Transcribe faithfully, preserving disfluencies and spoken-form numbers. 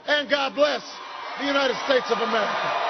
and God bless the United States of America.